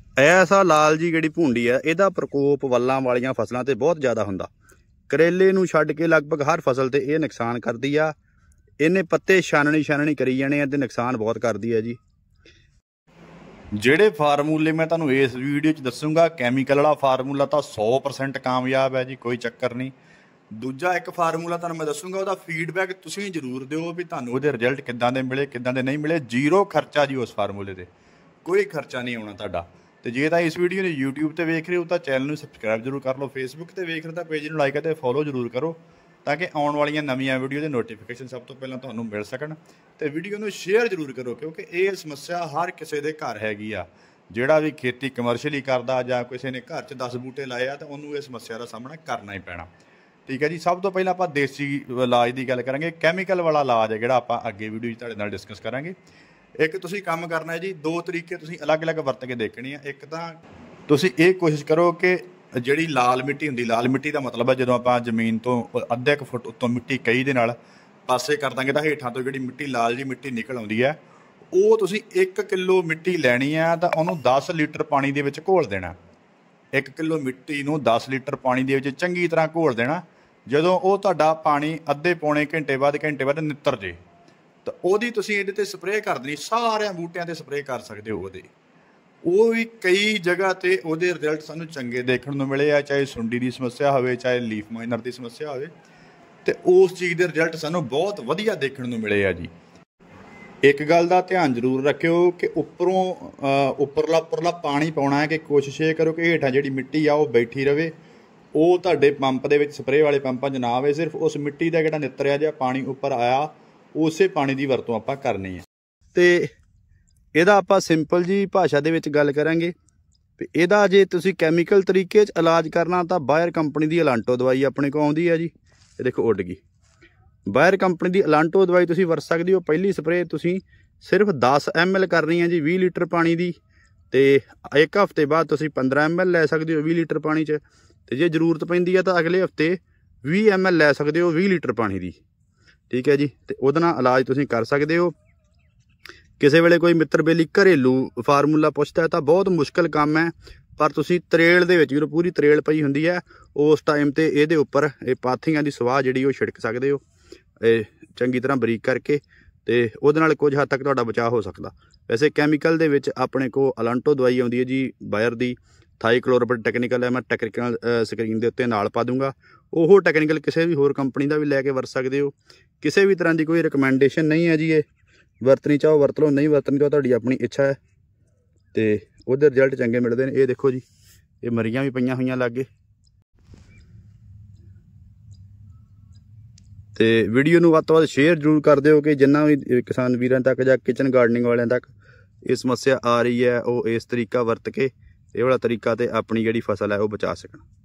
ਐਸਾ ਲਾਲ ਜੀ ਜਿਹੜੀ ਭੁੰਡੀ ਆ, ਇਹਦਾ ਪ੍ਰਕੋਪ ਵੱਲਾਂ ਵਾਲੀਆਂ ਫਸਲਾਂ ਤੇ ਬਹੁਤ ਜ਼ਿਆਦਾ ਹੁੰਦਾ। ਕਰੇਲੇ ਨੂੰ ਛੱਡ ਕੇ ਲਗਭਗ ਹਰ ਫਸਲ ਤੇ ਇਹ ਨੁਕਸਾਨ ਕਰਦੀ ਆ। ਇਹਨੇ ਪੱਤੇ ਛਾਨਣੀ ਕਰੀ ਜਾਣੇ ਆ ਤੇ ਨੁਕਸਾਨ ਬਹੁਤ ਕਰਦੀ ਆ ਜੀ। ਜਿਹੜੇ ਫਾਰਮੂਲੇ ਮੈਂ ਤੁਹਾਨੂੰ ਇਸ ਵੀਡੀਓ 'ਚ ਦੱਸੂਗਾ, ਕੈਮੀਕਲ ਵਾਲਾ ਫਾਰਮੂਲਾ ਤਾਂ 100% ਕਾਮਯਾਬ ਹੈ ਜੀ, ਕੋਈ ਚੱਕਰ ਨਹੀਂ। ਦੂਜਾ ਇੱਕ ਫਾਰਮੂਲਾ ਤੁਹਾਨੂੰ ਮੈਂ ਦੱਸੂਗਾ, ਉਹਦਾ ਫੀਡਬੈਕ ਤੁਸੀਂ ਜ਼ਰੂਰ ਦਿਓ ਵੀ ਤੁਹਾਨੂੰ ਉਹਦੇ ਰਿਜ਼ਲਟ ਕਿੱਦਾਂ ਦੇ ਮਿਲੇ, ਕਿੱਦਾਂ ਦੇ ਨਹੀਂ ਮਿਲੇ। ਜ਼ੀਰੋ ਖਰਚਾ ਜੀ ਉਸ ਫਾਰਮੂਲੇ ਤੇ, ਕੋਈ ਖਰਚਾ ਨਹੀਂ ਆਉਣਾ ਤੁਹਾਡਾ। ਤੇ ਜੇ ਤਾਂ ਇਸ ਵੀਡੀਓ ਨੂੰ YouTube ਤੇ ਵੇਖ ਰਹੇ ਹੋ ਤਾਂ ਚੈਨਲ ਨੂੰ ਸਬਸਕ੍ਰਾਈਬ ਜ਼ਰੂਰ ਕਰ ਲਓ। ਫੇਸਬੁੱਕ ਤੇ ਵੇਖ ਰਹੇ ਤਾਂ ਪੇਜ ਨੂੰ ਲਾਈਕ ਅਤੇ ਫੋਲੋ ਜ਼ਰੂਰ ਕਰੋ, ਤਾਂ ਕਿ ਆਉਣ ਵਾਲੀਆਂ ਨਵੀਆਂ ਵੀਡੀਓ ਦੇ ਨੋਟੀਫਿਕੇਸ਼ਨ ਸਭ ਤੋਂ ਪਹਿਲਾਂ ਤੁਹਾਨੂੰ ਮਿਲ ਸਕਣ। ਤੇ ਵੀਡੀਓ ਨੂੰ ਸ਼ੇਅਰ ਜ਼ਰੂਰ ਕਰੋ, ਕਿਉਂਕਿ ਇਹ ਸਮੱਸਿਆ ਹਰ ਕਿਸੇ ਦੇ ਘਰ ਹੈਗੀ ਆ। ਜਿਹੜਾ ਵੀ ਖੇਤੀ ਕਮਰਸ਼ੀਅਲੀ ਕਰਦਾ ਜਾਂ ਕਿਸੇ ਨੇ ਘਰ 'ਚ 10 ਬੂਟੇ ਲਾਏ ਆ ਤਾਂ ਉਹਨੂੰ ਇਸ ਸਮੱਸਿਆ ਦਾ ਸਾਹਮਣਾ ਕਰਨਾ ਹੀ ਪੈਣਾ। ਠੀਕ ਹੈ ਜੀ। ਸਭ ਤੋਂ ਪਹਿਲਾਂ ਆਪਾਂ ਦੇਸੀ ਇਲਾਜ ਦੀ ਗੱਲ ਕਰਾਂਗੇ। ਕੈਮੀਕਲ ਵਾਲਾ ਇਲਾਜ ਹੈ ਜਿਹੜਾ ਆਪਾਂ ਅੱਗੇ ਵੀਡੀਓ 'ਚ ਤੁਹਾਡੇ ਨਾਲ ਡਿਸਕਸ ਕਰਾਂਗੇ। ਇੱਕ ਤੁਸੀਂ ਕੰਮ ਕਰਨਾ ਹੈ ਜੀ, ਦੋ ਤਰੀਕੇ ਤੁਸੀਂ ਅਲੱਗ-ਅਲੱਗ ਵਰਤ ਕੇ ਦੇਖਣੇ ਆ। ਇੱਕ ਤਾਂ ਤੁਸੀਂ ਇਹ ਕੋਸ਼ਿਸ਼ ਕਰੋ ਕਿ ਜਿਹੜੀ ਲਾਲ ਮਿੱਟੀ ਹੁੰਦੀ, ਲਾਲ ਮਿੱਟੀ ਦਾ ਮਤਲਬ ਹੈ ਜਦੋਂ ਆਪਾਂ ਜ਼ਮੀਨ ਤੋਂ ਅੱਧੇ ਕੁ ਫੁੱਟ ਉੱਤੋਂ ਮਿੱਟੀ ਕਹੀ ਦੇ ਨਾਲ ਪਾਸੇ ਕਰ ਦਾਂਗੇ ਤਾਂ ਹੇਠਾਂ ਤੋਂ ਜਿਹੜੀ ਮਿੱਟੀ ਲਾਲ ਜੀ ਮਿੱਟੀ ਨਿਕਲ ਆਉਂਦੀ ਹੈ, ਉਹ ਤੁਸੀਂ 1 ਕਿਲੋ ਮਿੱਟੀ ਲੈਣੀ ਆ ਤਾਂ ਉਹਨੂੰ 10 ਲੀਟਰ ਪਾਣੀ ਦੇ ਵਿੱਚ ਘੋਲ ਦੇਣਾ। 1 ਕਿਲੋ ਮਿੱਟੀ ਨੂੰ 10 ਲੀਟਰ ਪਾਣੀ ਦੇ ਵਿੱਚ ਚੰਗੀ ਤਰ੍ਹਾਂ ਘੋਲ ਦੇਣਾ। ਜਦੋਂ ਉਹ ਤੁਹਾਡਾ ਪਾਣੀ ਅੱਧੇ ਪੌਣੇ ਘੰਟੇ ਬਾਅਦ ਨਿੱਤਰ ਜੇ ਤਾਂ ਉਹਦੀ ਤੁਸੀਂ ਇਹਦੇ ਤੇ ਸਪਰੇਅ ਕਰ ਦੇਣੀ। ਸਾਰਿਆਂ ਬੂਟਿਆਂ ਤੇ ਸਪਰੇਅ ਕਰ ਸਕਦੇ ਹੋ ਉਹਦੇ। ਉਹ ਵੀ ਕਈ ਜਗ੍ਹਾ ਤੇ ਉਹਦੇ ਰਿਜ਼ਲਟ ਸਾਨੂੰ ਚੰਗੇ ਦੇਖਣ ਨੂੰ ਮਿਲੇ ਆ, ਚਾਹੇ ਸੁੰਡੀ ਦੀ ਸਮੱਸਿਆ ਹੋਵੇ, ਚਾਹੇ ਲੀਫ ਮਾਈਨਰ ਦੀ ਸਮੱਸਿਆ ਹੋਵੇ, ਤੇ ਉਸ ਚੀਜ਼ ਦੇ ਰਿਜ਼ਲਟ ਸਾਨੂੰ ਬਹੁਤ ਵਧੀਆ ਦੇਖਣ ਨੂੰ ਮਿਲੇ ਆ ਜੀ। ਇੱਕ ਗੱਲ ਦਾ ਧਿਆਨ ਜ਼ਰੂਰ ਰੱਖਿਓ ਕਿ ਉੱਪਰਲਾ ਪਾਣੀ ਪਾਉਣਾ ਹੈ ਕਿ ਕੋਸ਼ਿਸ਼ ਇਹ ਕਰੋ ਕਿ ਹੇਠਾਂ ਜਿਹੜੀ ਮਿੱਟੀ ਆ ਉਹ ਬੈਠੀ ਰਵੇ। ਉਹ ਤੁਹਾਡੇ ਪੰਪ ਦੇ ਵਿੱਚ, ਸਪਰੇਅ ਵਾਲੇ ਪੰਪਾਂ 'ਚ ਨਾ ਆਵੇ। ਸਿਰਫ ਉਸ ਮਿੱਟੀ ਦਾ ਜਿਹੜਾ ਨਿੱਤਰਿਆ ਜਿਹਾ ਪਾਣੀ ਉੱਪਰ ਆਇਆ, ਉਸੇ ਪਾਣੀ ਦੀ ਵਰਤੋਂ ਆਪਾਂ ਕਰਨੀ ਹੈ। ਤੇ ਇਹਦਾ ਆਪਾਂ ਸਿੰਪਲ ਜੀ ਭਾਸ਼ਾ ਦੇ ਵਿੱਚ ਗੱਲ ਕਰਾਂਗੇ। ਇਹਦਾ ਜੇ ਤੁਸੀਂ ਕੈਮੀਕਲ ਤਰੀਕੇ 'ਚ ਇਲਾਜ ਕਰਨਾ ਤਾਂ ਬਾਇਰ ਕੰਪਨੀ ਦੀ ਅਲਾਂਟੋ ਦਵਾਈ ਆਪਣੇ ਕੋਲ ਆਉਂਦੀ ਹੈ ਜੀ। ਇਹ ਦੇਖੋ ਉੱਡ ਗਈ। ਬਾਇਰ ਕੰਪਨੀ ਦੀ ਅਲਾਂਟੋ ਦਵਾਈ ਤੁਸੀਂ ਵਰਤ ਸਕਦੇ ਹੋ। ਪਹਿਲੀ ਸਪਰੇਅ ਤੁਸੀਂ ਸਿਰਫ 10 ml ਕਰਨੀ ਹੈ ਜੀ 20 ਲੀਟਰ ਪਾਣੀ ਦੀ, ਤੇ ਇੱਕ ਹਫ਼ਤੇ ਬਾਅਦ ਤੁਸੀਂ 15 ml ਲੈ ਸਕਦੇ ਹੋ 20 ਲੀਟਰ ਪਾਣੀ 'ਚ। ਤੇ ਜੇ ਜ਼ਰੂਰਤ ਪੈਂਦੀ ਹੈ ਤਾਂ ਅਗਲੇ ਹਫ਼ਤੇ 20 ml ਲੈ ਸਕਦੇ ਹੋ 20 ਲੀਟਰ ਪਾਣੀ ਦੀ। ਠੀਕ ਹੈ ਜੀ। ਤੇ ਉਹਦੇ ਨਾਲ ਇਲਾਜ ਤੁਸੀਂ ਕਰ ਸਕਦੇ ਹੋ। ਕਿਸੇ ਵੇਲੇ ਕੋਈ ਮਿੱਤਰ ਬੇਲੀ ਘਰੇਲੂ ਫਾਰਮੂਲਾ ਪੁੱਛਦਾ ਤਾਂ ਬਹੁਤ ਮੁਸ਼ਕਿਲ ਕੰਮ ਹੈ, ਪਰ ਤੁਸੀਂ ਤਰੇਲ ਦੇ ਵਿੱਚ ਜਦੋਂ ਪੂਰੀ ਤਰੇਲ ਪਈ ਹੁੰਦੀ ਹੈ ਉਸ ਟਾਈਮ ਤੇ ਇਹਦੇ ਉੱਪਰ ਇਹ ਪਾਥੀਆਂ ਦੀ ਸਵਾਹ ਜਿਹੜੀ ਉਹ ਛਿੜਕ ਸਕਦੇ ਹੋ ਇਹ ਚੰਗੀ ਤਰ੍ਹਾਂ ਬਰੀਕ ਕਰਕੇ, ਤੇ ਉਹਦੇ ਨਾਲ ਕੁਝ ਹੱਦ ਤੱਕ ਤੁਹਾਡਾ ਬਚਾਅ ਹੋ ਸਕਦਾ। ਵੈਸੇ ਕੈਮੀਕਲ ਦੇ ਵਿੱਚ ਆਪਣੇ ਕੋਲ ਅਲਾਂਟੋ ਦਵਾਈ ਆਉਂਦੀ ਹੈ ਜੀ ਬਾਇਰ ਦੀ, ਥਾਈਕਲੋਰੋਪਿਡ ਟੈਕਨੀਕਲ ਹੈ। ਮੈਂ ਟੈਕਨੀਕਲ ਸਕਰੀਨ ਦੇ ਉੱਤੇ ਨਾਲ ਪਾ ਦੂੰਗਾ। ਉਹ ਟੈਕਨੀਕਲ ਕਿਸੇ ਵੀ ਹੋਰ ਕੰਪਨੀ ਦਾ ਵੀ ਲੈ ਕੇ ਵਰਤ ਸਕਦੇ ਹੋ। ਕਿਸੇ ਵੀ ਤਰ੍ਹਾਂ ਦੀ ਕੋਈ ਰਿਕਮੈਂਡੇਸ਼ਨ ਨਹੀਂ ਹੈ ਜੀ। ਇਹ ਵਰਤਣੀ ਚਾਹੋ ਵਰਤ ਲਓ, ਨਹੀਂ ਵਰਤਣੀ ਚਾਹੋ ਤੁਹਾਡੀ ਆਪਣੀ ਇੱਛਾ ਹੈ। ਤੇ ਉਹਦੇ ਰਿਜ਼ਲਟ ਚੰਗੇ ਮਿਲਦੇ ਨੇ। ਇਹ ਦੇਖੋ ਜੀ, ਇਹ ਮਰੀਆਂ ਵੀ ਪਈਆਂ ਹੋਈਆਂ ਲਾਗੇ। ਤੇ ਵੀਡੀਓ ਨੂੰ ਵੱਧ ਤੋਂ ਵੱਧ ਸ਼ੇਅਰ ਜ਼ਰੂਰ ਕਰ ਦਿਓ ਕਿ ਜਿੰਨਾ ਵੀ ਕਿਸਾਨ ਵੀਰਾਂ ਤੱਕ ਜਾਂ ਕਿਚਨ ਗਾਰਡਨਿੰਗ ਵਾਲਿਆਂ ਤੱਕ ਇਹ ਸਮੱਸਿਆ ਆ ਰਹੀ ਹੈ, ਉਹ ਇਸ ਤਰੀਕਾ ਵਰਤ ਕੇ, ਇਹ ਵਾਲਾ ਤਰੀਕਾ ਤੇ ਆਪਣੀ ਜਿਹੜੀ ਫਸਲ ਹੈ ਉਹ ਬਚਾ ਸਕਣ।